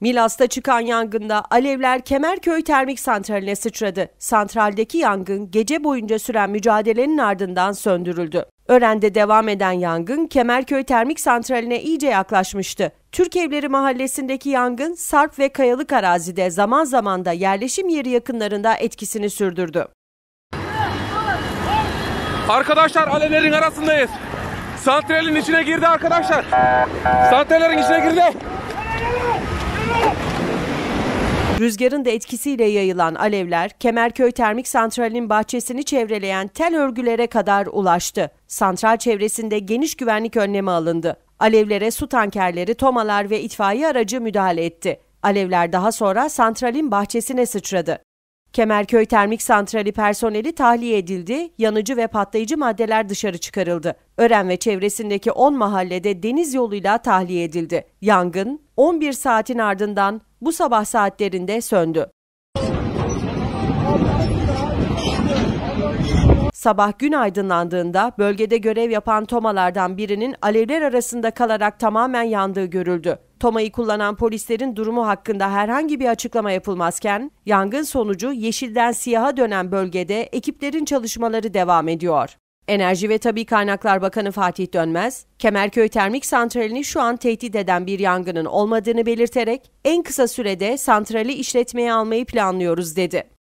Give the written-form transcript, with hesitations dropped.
Milas'ta çıkan yangında alevler Kemerköy Termik Santrali'ne sıçradı. Santraldeki yangın gece boyunca süren mücadelenin ardından söndürüldü. Ören'de devam eden yangın Kemerköy Termik Santrali'ne iyice yaklaşmıştı. Türk Evleri Mahallesi'ndeki yangın sarp ve kayalık arazide zaman zaman da yerleşim yeri yakınlarında etkisini sürdürdü. Arkadaşlar alevlerin arasındayız. Santralin içine girdi arkadaşlar. Santrallerin içine girdi. Rüzgarın da etkisiyle yayılan alevler Kemerköy Termik Santrali'nin bahçesini çevreleyen tel örgülere kadar ulaştı. Santral çevresinde geniş güvenlik önlemi alındı. Alevlere su tankerleri, tomalar ve itfaiye aracı müdahale etti. Alevler daha sonra santralin bahçesine sıçradı. Kemerköy Termik Santrali personeli tahliye edildi, yanıcı ve patlayıcı maddeler dışarı çıkarıldı. Ören ve çevresindeki 10 mahallede deniz yoluyla tahliye edildi. Yangın 11 saatin ardından bu sabah saatlerinde söndü. Sabah gün aydınlandığında bölgede görev yapan tomalardan birinin alevler arasında kalarak tamamen yandığı görüldü. Tomayı kullanan polislerin durumu hakkında herhangi bir açıklama yapılmazken, yangın sonucu yeşilden siyaha dönen bölgede ekiplerin çalışmaları devam ediyor. Enerji ve Tabii Kaynaklar Bakanı Fatih Dönmez, Kemerköy Termik Santrali'ni şu an tehdit eden bir yangının olmadığını belirterek, en kısa sürede santrali işletmeye almayı planlıyoruz dedi.